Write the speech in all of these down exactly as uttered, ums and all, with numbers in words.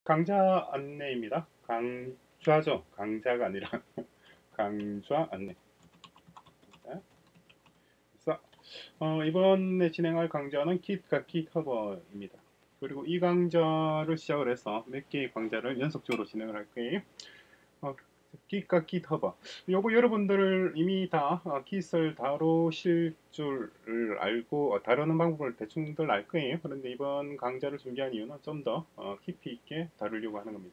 강좌 안내입니다. 강좌죠. 강좌가 아니라 강좌 안내. 그래서 어, 이번에 진행할 강좌는 Git과 GitHub입니다. 그리고 이 강좌를 시작을 해서 몇 개의 강좌를 연속적으로 진행을 할 거예요. 어, Git과 GitHub. 요거 여러분들 이미 다 어, Git을 다루실 줄을 알고 어, 다루는 방법을 대충들 알 거예요. 그런데 이번 강좌를 준비한 이유는 좀 더 어, 깊이 있게 다루려고 하는 겁니다.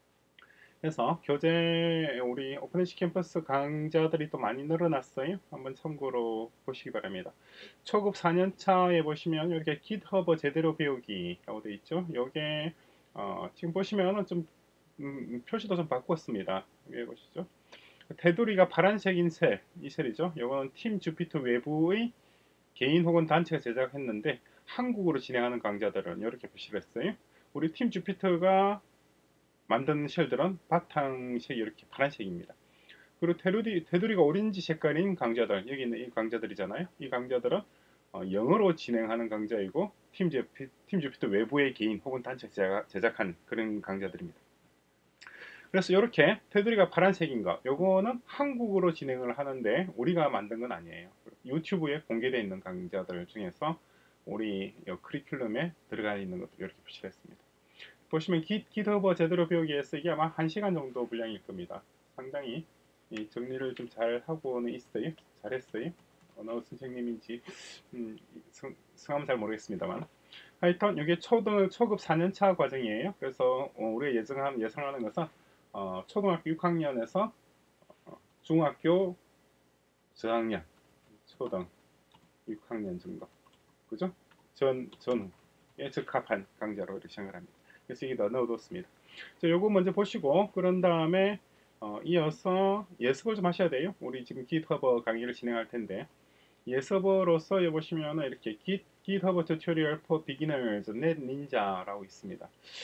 그래서 교재 우리 오픈에시 캠퍼스 강좌들이 또 많이 늘어났어요. 한번 참고로 보시기 바랍니다. 초급 사 년 차에 보시면 이렇게 GitHub 제대로 배우기라고 되어 있죠. 이게 어, 지금 보시면 좀 음, 표시도 좀 바꿨습니다. 위에 보시죠. 테두리가 파란색인 셀, 이 셀이죠. 이거는 팀 주피터 외부의 개인 혹은 단체가 제작했는데 한국어로 진행하는 강좌들은 이렇게 표시를 했어요. 우리 팀 주피터가 만든 쉘들은 바탕색이 이렇게 파란색입니다. 그리고 테두리, 테두리가 오렌지 색깔인 강좌들, 여기 있는 이 강좌들이잖아요. 이 강좌들은 어, 영어로 진행하는 강좌이고 팀, 제, 팀 주피터 외부의 개인 혹은 단체 제작, 제작한 그런 강좌들입니다. 그래서 이렇게 테두리가 파란색인 거, 요거는 한국어로 진행을 하는데 우리가 만든 건 아니에요. 유튜브에 공개되어 있는 강좌들 중에서 우리 커리큘럼에 들어가 있는 것들 이렇게 표시했습니다. 보시면 기, GitHub 제대로 배우기 위해서 이게 아마 한 시간 정도 분량일 겁니다. 상당히 정리를 좀 잘 하고는 있어요. 잘했어요. 어느 선생님인지 음, 성, 성함은 잘 모르겠습니다만 하여튼 이게 초등, 초급 사 년 차 과정이에요. 그래서 어, 우리가 예상하는, 예상하는 것은 어, 초등학교 육 학년에서 어, 중학교 저학년, 초등 육 학년 정도. 그죠? 전, 전후에 적합한 강좌로 이렇게 생각을 합니다. 그래서 여기다 넣어뒀습니다. 자, 요거 먼저 보시고, 그런 다음에, 어, 이어서 예습을 좀 하셔야 돼요. 우리 지금 GitHub 강의를 진행할 텐데, 예습으로서 여기 보시면 이렇게 Git, GitHub Tutorial for Beginners, Net Ninja라고 있습니다.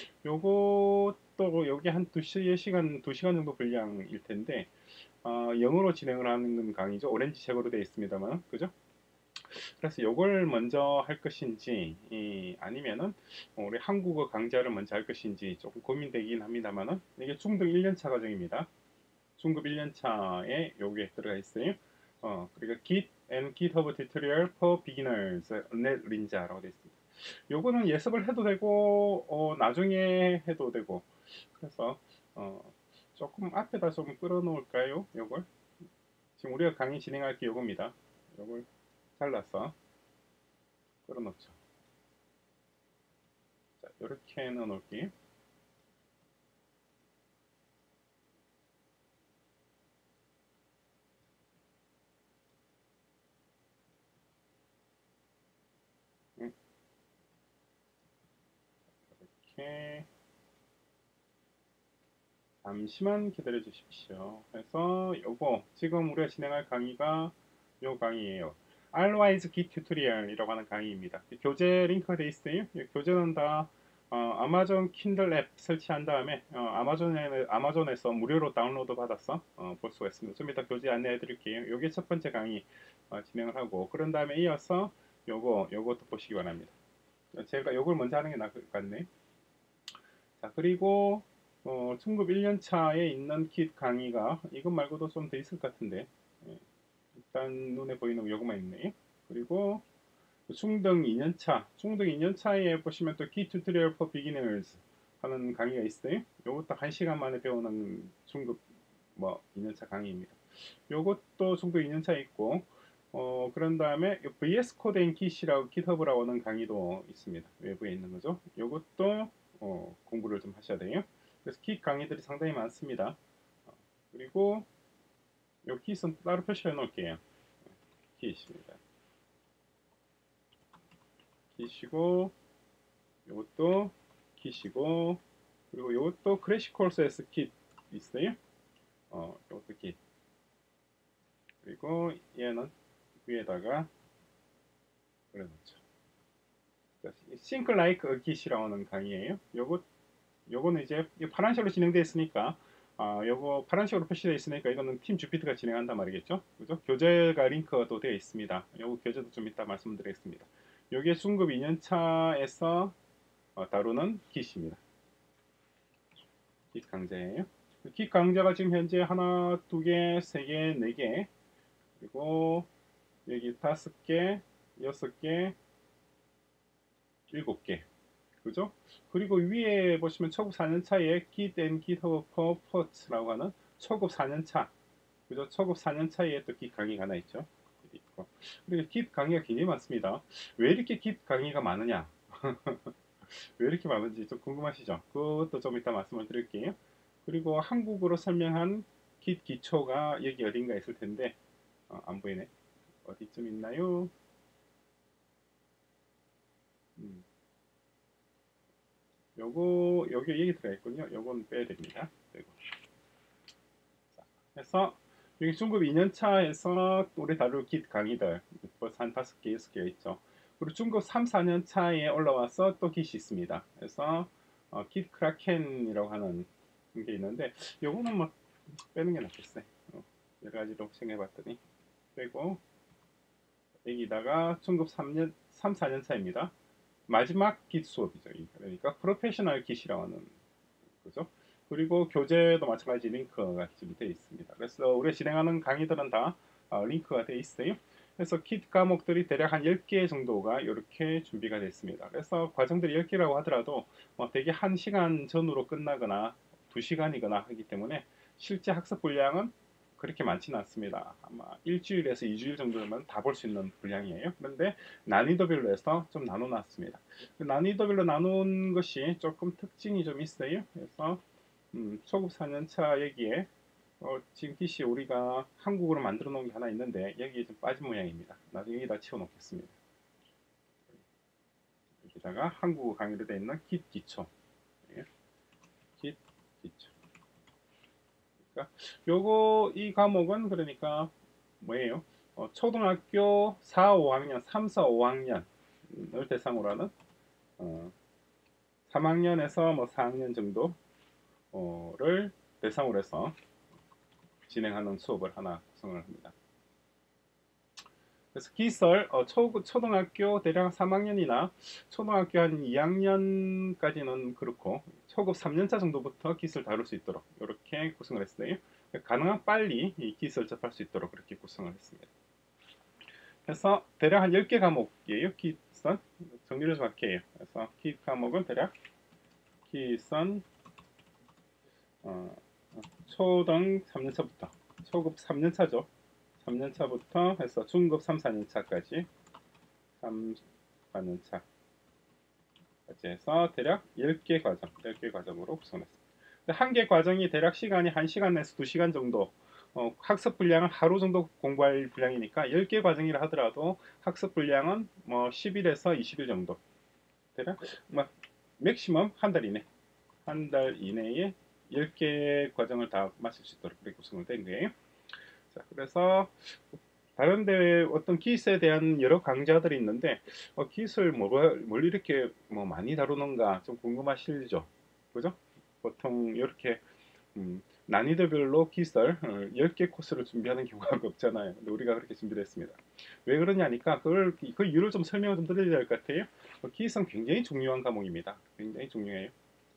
요것도 여기 한 두 시간, 두 시간 정도 분량일 텐데, 어, 영어로 진행을 하는 강의죠. 오렌지 색으로 되어 있습니다만, 그죠? 그래서 이걸 먼저 할 것인지 아니면은 우리 한국어 강좌를 먼저 할 것인지 조금 고민되긴 합니다만은 이게 중등 일 년 차 과정입니다. 중급 일 년 차에 요게 들어가 있어요. 어, 그리고 Git and GitHub Tutorial for Beginners, Net Ninja라고 되어 있습니다. 요거는 예습을 해도 되고 어, 나중에 해도 되고 그래서 어, 조금 앞에다 좀 끌어놓을까요? 요걸 지금 우리가 강의 진행할 게 요겁니다. 요걸 잘라서 끌어놓죠. 자, 이렇게 넣어놓을게요. 음, 이렇게 잠시만 기다려 주십시오. 그래서 요거 지금 우리가 진행할 강의가 요 강의예요. Alwise Git Tutorial이라고 하는 강의입니다. 교재 링크가 되어 있어요. 교재는 다 어, 아마존 킨들 앱 설치한 다음에 어, 아마존에, 아마존에서 무료로 다운로드 받아서 어, 볼 수가 있습니다. 좀 이따 교재 안내해 드릴게요. 요게 첫 번째 강의 어, 진행을 하고 그런 다음에 이어서 요거 요것도 보시기 바랍니다. 제가 요걸 먼저 하는 게 나을 것 같네. 자, 그리고 어, 중급 일 년 차에 있는 킷 강의가 이것 말고도 좀 더 있을 것 같은데 예, 일단 눈에 보이는 요것만 있네요. 그리고 중등 이 년 차, 중등 이 년 차에 보시면 또 키 튜토리얼 for beginners 하는 강의가 있어요. 요것도 한 시간 만에 배우는 중급 뭐 이 년 차 강의입니다. 요것도 중급 이 년 차에 있고 어, 그런 다음에 브이에스 코드 앤 킷이라고 깃허브라고 하는 강의도 있습니다. 외부에 있는 거죠. 요것도 어, 공부를 좀 하셔야 돼요. 그래서 킷 강의들이 상당히 많습니다. 어, 그리고 요 킷은 따로 표시해 놓을게요. 킷입니다. 킷이고 요것도 킷이고 그리고 요것도 크래시 코스에서 킷 있어요. 어, 요것도 킷. 그리고 얘는 위에다가 그려놓죠. 싱크 라이크 킷이라고 하는 강의예요. 요거 요거는 이제 파란색으로 진행되어 있으니까 아, 요거 파란색으로 표시되어 있으니까 이거는 팀 주피터가 진행한단 말이겠죠. 그죠? 교재가 링크가 또 되어 있습니다. 요거 교재도 좀 이따 말씀드리겠습니다. 요게 중급 이 년 차에서 어, 다루는 킷입니다. Git 강좌예요. Git 강좌가 지금 현재 하나, 두 개, 세 개, 네 개, 그리고 여기 다섯 개, 여섯 개, 일곱 개. 그죠? 그리고 위에 보시면 초급 사 년 차에 Git and GitHub for Ports라고 하는 초급 사 년 차. 그죠? 초급 사 년 차에 또 Git 강의가 하나 있죠. 있고. 그리고 Git 강의가 굉장히 많습니다. 왜 이렇게 Git 강의가 많으냐? 왜 이렇게 많은지 좀 궁금하시죠? 그것도 좀 이따 말씀을 드릴게요. 그리고 한국어로 설명한 Git 기초가 여기 어딘가 있을 텐데 어, 안 보이네. 어디쯤 있나요? 음. 요거 여기 얘기 들어가 있군요. 요건 빼야 됩니다. 그리고 자, 그래서 여기 중급 이 년 차에서 우리 다룰 Git 강의들 벌써 한 다섯 개, 여섯 개 있죠. 그리고 중급 삼, 사 년 차에 올라와서 또 Git이 있습니다. 그래서 어, Git 크라켄이라고 하는 게 있는데 요거는 뭐 빼는 게 낫겠어요. 어, 여러 가지로 생각해봤더니 빼고 여기다가 중급 삼 년, 삼, 사 년 차입니다. 마지막 Git 수업이죠. 그러니까 프로페셔널 Git이라고 하는 거죠. 그리고 교재도 마찬가지 링크가 지금 되어 있습니다. 그래서 우리가 진행하는 강의들은 다 어, 링크가 되어 있어요. 그래서 Git 과목들이 대략 한 열 개 정도가 이렇게 준비가 되어 있습니다. 그래서 과정들이 열 개라고 하더라도 어, 대개 한 시간 전후로 끝나거나 두 시간이거나 하기 때문에 실제 학습 분량은 그렇게 많지는 않습니다. 아마 일주일에서 이주일 정도면 다 볼 수 있는 분량이에요. 그런데 난이도별로 해서 좀 나눠놨습니다. 그 난이도별로 나눈 것이 조금 특징이 좀 있어요. 그래서 음, 초급 사 년 차 여기에 어, 지금 기시 우리가 한국어로 만들어 놓은 게 하나 있는데 여기에 좀 빠진 모양입니다. 나중에 여기다 치워 놓겠습니다. 여기다가 한국어 강의로 되어 있는 Git 기초. 예. Git 기초. 그러니까 요거 이 과목은 그러니까 뭐예요? 어, 초등학교 사, 오 학년, 삼, 사, 오 학년을 대상으로 하는 어, 삼 학년에서 뭐 사 학년 정도를 대상으로 해서 진행하는 수업을 하나 구성을 합니다. 그래서 기설 어, 초, 초등학교 대략 삼 학년이나 초등학교 한 이 학년까지는 그렇고 초급 삼 년 차 정도부터 기술 다룰 수 있도록 이렇게 구성을 했어요. 가능한 빨리 이 기술 접할 수 있도록 그렇게 구성을 했습니다. 그래서 대략 한 열 개 과목이에요. 기선 정리를 좀 할게요. 그래서 기 과목은 대략 기선 어, 초등 삼 년 차부터 초급 삼 년 차죠. 삼 년 차부터 해서 중급 삼, 사 년 차까지 삼, 사 년 차까지 해서 대략 열 개 과정, 열 개 과정으로 구성했습니다. 한 개 과정이 대략 시간이 한 시간에서 두 시간 정도 어, 학습 분량은 하루 정도 공부할 분량이니까 열 개 과정이라 하더라도 학습 분량은 뭐 십 일에서 이십 일 정도 대략 뭐 맥시멈 한 달 이내 한 달 이내에 열 개 과정을 다 마칠 수 있도록 그렇게 구성을 된 거예요. 자, 그래서 다른 데 어떤 기술에 대한 여러 강좌들이 있는데 어, 기술 뭘, 뭘 이렇게 뭐 많이 다루는가 좀 궁금하시죠? 그죠? 보통 이렇게 음, 난이도별로 기술 어, 열 개 코스를 준비하는 경우가 없잖아요. 근데 우리가 그렇게 준비를 했습니다. 왜 그러냐니까 그걸 그 이유를 좀 설명을 좀 드려야 될 것 같아요. 어, 기술은 굉장히 중요한 과목입니다. 굉장히 중요해요.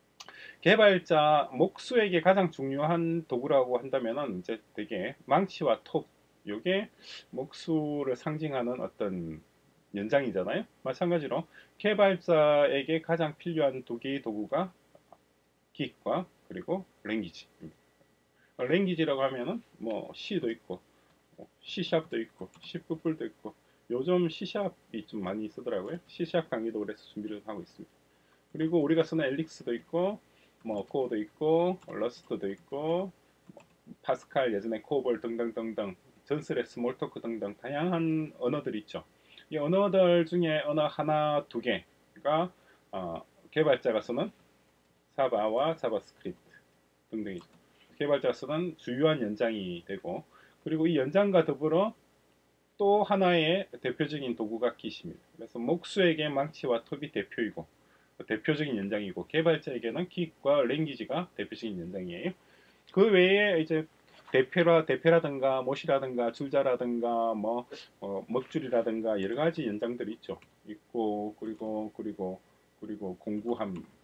개발자 목수에게 가장 중요한 도구라고 한다면은 이제 되게 망치와 톱 요게 목수를 상징하는 어떤 연장이잖아요. 마찬가지로 개발자에게 가장 필요한 두 개의 도구가 Git과 그리고 랭귀지입니다. 랭귀지라고 하면은 뭐 C도 있고 C샵도 있고 C++도 있고 요즘 C샵이 좀 많이 쓰더라고요. C샵 강의도 그래서 준비를 하고 있습니다. 그리고 우리가 쓰는 엘릭스도 있고 뭐 코어도 있고 러스트도 있고 파스칼 예전에 코볼 등등등등 전설의 스몰토크 등등 다양한 언어들이 있죠. 이 언어들 중에 언어 하나 두 개가 어, 개발자가 쓰는 자바와 자바스크립트 등등이죠. 개발자가 쓰는 주요한 연장이 되고 그리고 이 연장과 더불어 또 하나의 대표적인 도구가 Git입니다. 그래서 목수에게 망치와 톱이 대표이고 대표적인 연장이고 개발자에게는 Git과 랭귀지가 대표적인 연장이에요. 그 외에 이제 대표라 대표라든가 못이라든가 줄자라든가 뭐 어, 먹줄이라든가 여러 가지 연장들이 있죠. 있고 그리고 그리고 그리고 공구함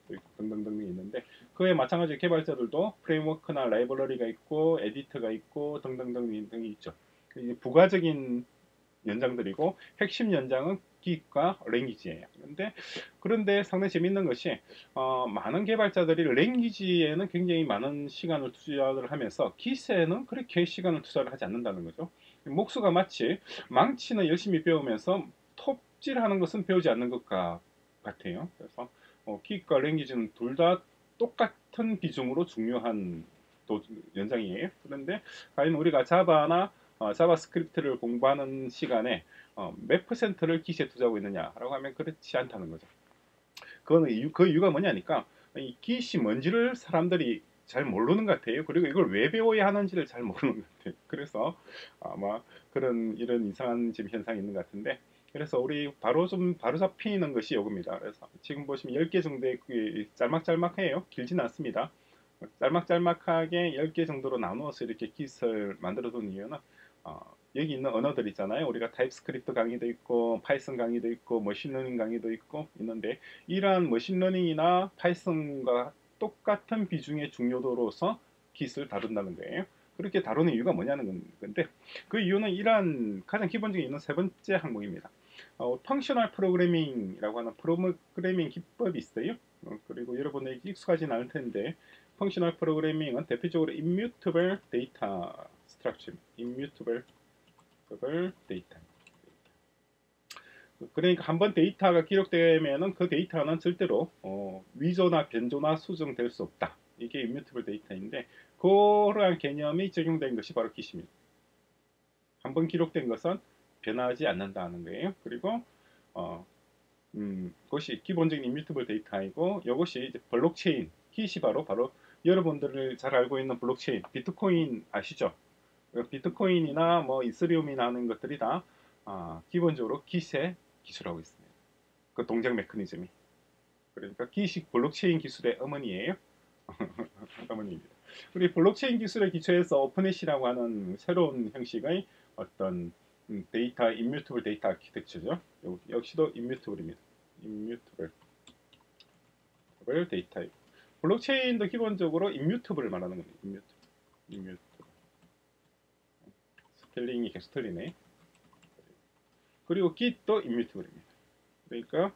등등등 있는데 그에 마찬가지 개발자들도 프레임워크나 라이브러리가 있고 에디터가 있고 등등등 등이 있죠. 부가적인 연장들이고 핵심 연장은 기과 랭귀지예요. 그런데 그런데 상당히 재밌는 것이 어, 많은 개발자들이 랭귀지에는 굉장히 많은 시간을 투자를 하면서 기세에는 그렇게 시간을 투자를 하지 않는다는 거죠. 목수가 마치 망치는 열심히 배우면서 톱질하는 것은 배우지 않는 것 같아요. 그래서 어, 기과 랭귀지는 둘 다 똑같은 비중으로 중요한 도, 연장이에요. 그런데 과연 우리가 자바나 어, 자바스크립트를 공부하는 시간에 어, 몇 퍼센트를 기시에 투자하고 있느냐라고 하면 그렇지 않다는 거죠. 그거는 이유, 그 이유가 뭐냐니까 이 기시 뭔지를 사람들이 잘 모르는 것 같아요. 그리고 이걸 왜 배워야 하는지를 잘 모르는 것 같아요. 그래서 아마 그런 이런 이상한 지금 현상이 있는 것 같은데 그래서 우리 바로 좀 바로 잡히는 것이 이겁니다. 그래서 지금 보시면 열 개 정도의 짤막짤막해요. 길진 않습니다. 짤막짤막하게 열 개 정도로 나누어서 이렇게 기스를 만들어 둔 이유는 어, 여기 있는 언어들 있잖아요. 우리가 타입스크립트 강의도 있고 파이썬 강의도 있고 머신러닝 강의도 있고 있는데 이러한 머신러닝이나 파이썬과 똑같은 비중의 중요도로서 기스를 다룬다는 거예요. 그렇게 다루는 이유가 뭐냐는 건데 그 이유는 이러한 가장 기본적인 있는 세 번째 항목입니다. 어, 펑셔널 프로그래밍이라고 하는 프로그래밍 기법이 있어요. 어, 그리고 여러분에게 익숙하진 않을 텐데 펑셔널 프로그래밍은 대표적으로 immutable data structure, immutable 데이터. 그러니까 한번 데이터가 기록되면은 그 데이터는 절대로 어, 위조나 변조나 수정될 수 없다. 이게 immutable 데이터인데 그러한 개념이 적용된 것이 바로 기시입니다. 한번 기록된 것은 변하지 않는다는 거예요. 그리고 어, 음, 그것이 기본적인 immutable 데이터이고 이것이 이제 블록체인, 기시 바로 바로 여러분들을 잘 알고 있는 블록체인, 비트코인 아시죠? 비트코인이나 뭐 이스리움이나 하는 것들이 다 아, 기본적으로 기세 기술하고 있습니다. 그 동작 메커니즘이. 그러니까 기식 블록체인 기술의 어머니예요. 어머니입니다. 우리 블록체인 기술의 기초에서 오픈해시라고 하는 새로운 형식의 어떤 음, 데이터 임뮤터블 데이터 아키텍처죠. 역시도 임뮤터블입니다. 임뮤터블 데이터. 블록체인도 기본적으로 임뮤터블을 말하는 겁니다. 임뮤터블. 임뮤터블. 스펠링이 계속 틀리네. 그리고 git도 임뮤터블입니다. 그러니까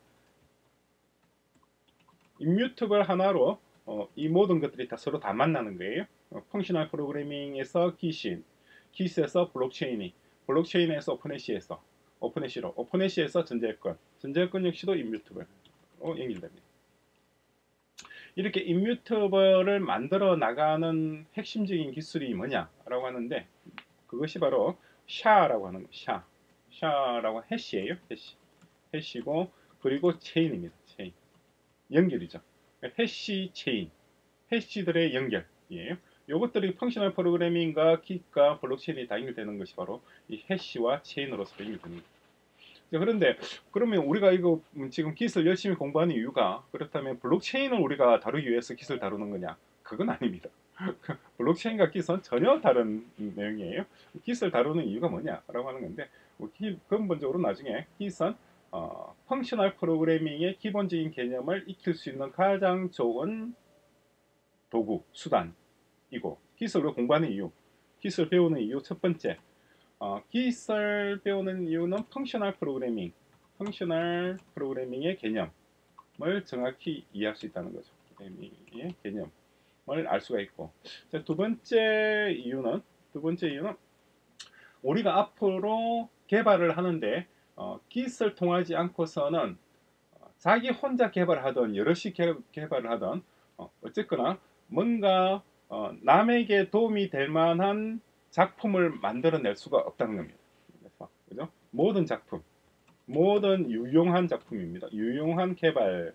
임뮤터블 하나로 어, 이 모든 것들이 다 서로 다 만나는 거예요. 어, 펑셔널 프로그래밍에서 기신, 기스에서 블록체인이, 블록체인에서 오픈해시에서, 오픈해시로, 오픈해시에서 전자여권, 전자여권 역시도 임뮤터블로 연결됩니다. 이렇게 임뮤터블을 만들어 나가는 핵심적인 기술이 뭐냐라고 하는데 그것이 바로 샤라고 하는 거, 샤, 샤라고 해시예요. 해시, 해시고 그리고 체인입니다. 체인, 연결이죠. 해시 체인, 해시들의 연결이에요. 이것들이 펑셔널 프로그래밍과 킷과 블록체인이 다 연결되는 것이 바로 이 해시와 체인으로서 연결되는 거예요. 그런데 그러면 우리가 이거 지금 깃을 열심히 공부하는 이유가 그렇다면 블록체인을 우리가 다루기 위해서 깃을 다루는 거냐? 그건 아닙니다. 블록체인과 깃은 전혀 다른 내용이에요. 깃을 다루는 이유가 뭐냐라고 하는 건데 근본적으로 나중에 깃은 어, 펑셔널 프로그래밍의 기본적인 개념을 익힐 수 있는 가장 좋은 도구, 수단이고 깃을 공부하는 이유, 깃을 배우는 이유 첫 번째 어, 깃을 배우는 이유는 펑셔널 프로그래밍, 펑셔널 프로그래밍의 개념을 정확히 이해할 수 있다는 거죠. 프로그래밍의 개념을 알 수가 있고 자, 두 번째 이유는 두 번째 이유는 우리가 앞으로 개발을 하는데 어, 깃을 통하지 않고서는 어, 자기 혼자 개발하던 여럿이 개, 개발을 하던 어, 어쨌거나 뭔가 어, 남에게 도움이 될 만한 작품을 만들어낼 수가 없다는 겁니다. 그래서 그죠? 모든 작품, 모든 유용한 작품입니다. 유용한 개발,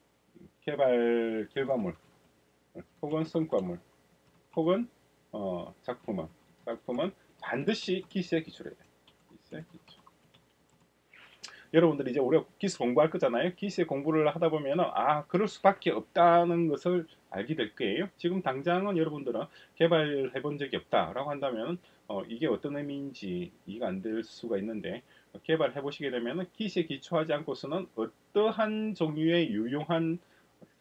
개발 결과물, 혹은 성과물, 혹은 어, 작품은 작품은 반드시 기시에 기출해야 돼. 기시에 기출. 여러분들이 이제 우리가 기스 공부할 거잖아요. 기스 공부를 하다 보면 아 그럴 수밖에 없다는 것을 알게 될 거예요. 지금 당장은 여러분들은 개발해 본 적이 없다라고 한다면 어, 이게 어떤 의미인지 이해가 안 될 수가 있는데 개발해 보시게 되면 기스에 기초하지 않고서는 어떠한 종류의 유용한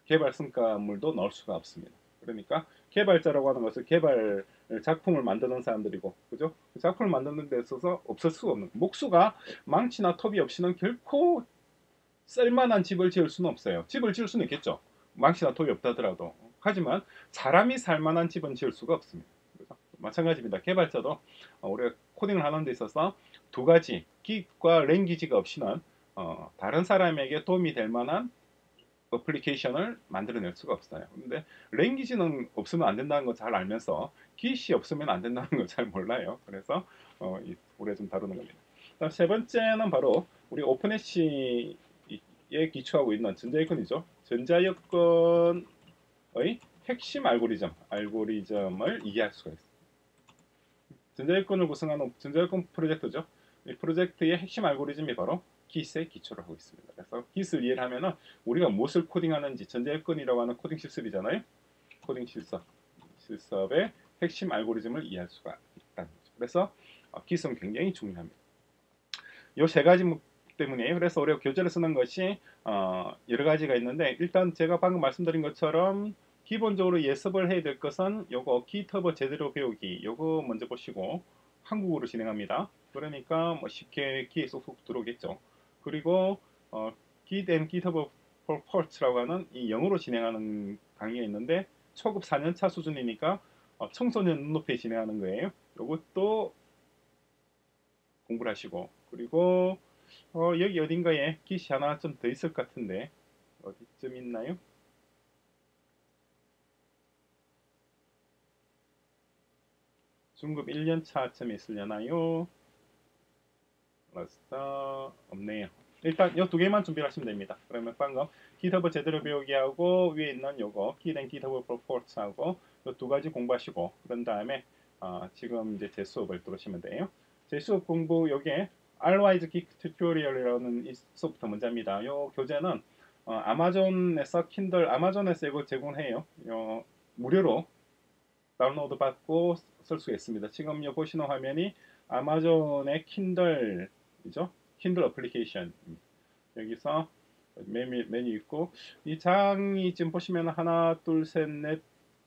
개발 성과물도 넣을 수가 없습니다. 그러니까 개발자라고 하는 것은 개발 작품을 만드는 사람들이고, 그죠? 그 작품을 만드는 데 있어서 없을 수가 없는, 목수가 망치나 톱이 없이는 결코 쓸만한 집을 지을 수는 없어요. 집을 지을 수는 있겠죠. 망치나 톱이 없다더라도. 하지만 사람이 살만한 집은 지을 수가 없습니다. 그래서 마찬가지입니다. 개발자도 어, 우리가 코딩을 하는 데 있어서 두 가지, Git과 랭귀지가 없이는 어, 다른 사람에게 도움이 될 만한 어플리케이션을 만들어낼 수가 없어요. 근데 랭귀지는 없으면 안 된다는 거 잘 알면서 Git이 없으면 안 된다는 걸 잘 몰라요. 그래서 어, 우리가 좀 다루는 겁니다. 세 번째는 바로 우리 오픈해시에 기초하고 있는 전자여건이죠. 전자여건의 핵심 알고리즘, 알고리즘을 이해할 수가 있습니다. 전자여건을 구성하는 전자여건 프로젝트죠. 이 프로젝트의 핵심 알고리즘이 바로 Git에 기초를 하고 있습니다. 그래서 Git을 이해를 하면은 우리가 무엇을 코딩하는지, 전자여건이라고 하는 코딩 실습이잖아요. 코딩 실습, 실습의 핵심 알고리즘을 이해할 수가 있다는 거죠. 그래서 Git은 굉장히 중요합니다. 이 세 가지 때문이에요. 그래서 우리가 교재를 쓰는 것이 어, 여러 가지가 있는데, 일단 제가 방금 말씀드린 것처럼 기본적으로 예습을 해야 될 것은 요거 기터버 제대로 배우기, 요거 먼저 보시고 한국어로 진행합니다. 그러니까 뭐 쉽게 귀에 쏙쏙 들어오겠죠. 그리고 어, Git and GitHub for Ports라고 하는 이 영어로 진행하는 강의가 있는데 초급 사 년차 수준이니까 어, 청소년 눈높이에 진행하는 거예요. 요것도 공부를 하시고, 그리고 어, 여기 어딘가에 Git이 하나 좀 더 있을 것 같은데 어디쯤 있나요? 중급 일 년 차쯤에 있으려나요? 라스타 없네요. 일단 이 두 개만 준비를 하시면 됩니다. 그러면 방금 GitHub 제대로 배우기 하고 위에 있는 요거 Git and GitHub Reports 하고 이 두 가지 공부하시고, 그런 다음에 어, 지금 이제 제 수업을 들으시면 돼요. 제 수업 공부 요게 Alwise Git Tutorial이라는 이 수업부터 먼저 합니다. 요 교재는 어, 아마존에서 킨들 아마존에서 이거 제공해요. 요, 무료로 다운로드 받고 쓸 수 있습니다. 지금 요 보시는 화면이 아마존의 킨들이죠. 킨들 어플리케이션. 여기서 메뉴, 메뉴 있고, 이 장이 지금 보시면 하나, 둘, 셋, 넷,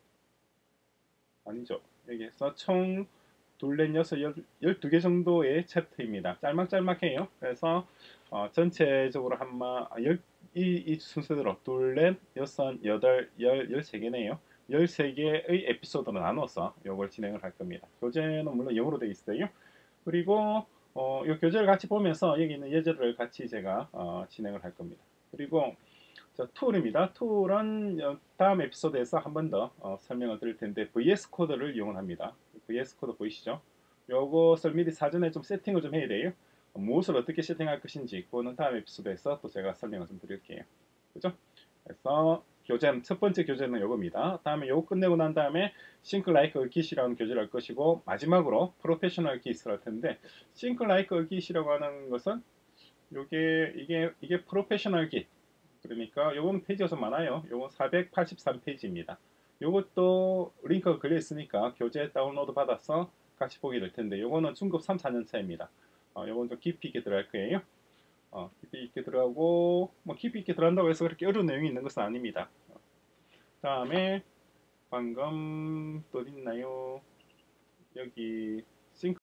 아니죠. 여기서 총 둘, 넷, 여섯, 열, 열두 개 정도의 챕터입니다. 짤막짤막해요. 그래서 어, 전체적으로 한마 열, 이, 이 순서대로 둘, 넷, 여섯, 여덟, 열, 열세 개네요. 열세 개의 에피소드로 나눠서 이걸 진행을 할 겁니다. 교재는 물론 영어로 되어 있어요. 그리고 어, 이 교재를 같이 보면서 여기 있는 예제를 같이 제가 어, 진행을 할 겁니다. 그리고 자, 툴입니다. 툴은 다음 에피소드에서 한 번 더 어, 설명을 드릴 텐데 브이에스 코드를 이용합니다. 브이에스 코드 보이시죠? 요것을 미리 사전에 좀 세팅을 좀 해야 돼요. 무엇을 어떻게 세팅할 것인지 그거는 다음 에피소드에서 또 제가 설명을 좀 드릴게요. 그죠? 그래서 교재 첫 번째 교재는 요겁니다. 다음에 요거 끝내고 난 다음에 Think Like Git이라는 교재를 할 것이고, 마지막으로 Professional Git을 할 텐데, Think Like Git이라고 하는 것은 요게 이게 이게 Professional Git, 그러니까 요건 페이지가 좀 많아요. 요건 사백팔십삼 페이지입니다. 요것도 링크가 걸려 있으니까 교재 다운로드 받아서 같이 보게 될 텐데, 요거는 중급 삼, 사 년 차입니다. 어, 요건 좀 깊이 있게 들어갈 거예요. 어, 깊이 있게 들어가고, 뭐 깊이 있게 들어간다고 해서 그렇게 어려운 내용이 있는 것은 아닙니다. 다음에 방금 또 있나요? 여기 싱크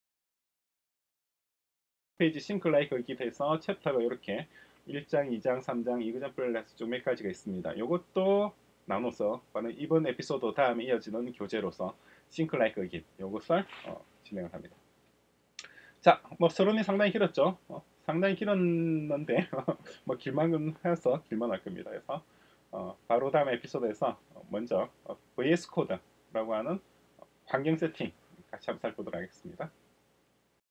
페이지 싱크 라이크 기에서 챕터가 이렇게 일 장, 이 장, 삼 장, 이그젠플레스 쭉 몇 가지가 있습니다. 이것도 나눠서 이번 에피소드 다음에 이어지는 교재로서 싱크 라이크 기 이것을 어, 진행을 합니다. 자, 뭐 서론이 상당히 길었죠. 어, 상당히 길었는데 뭐 길만 해서 길만 할 겁니다. 그래서 어, 바로 다음 에피소드에서 먼저 어, 브이에스 코드라고 하는 환경 세팅 같이 한번 살펴보도록 하겠습니다.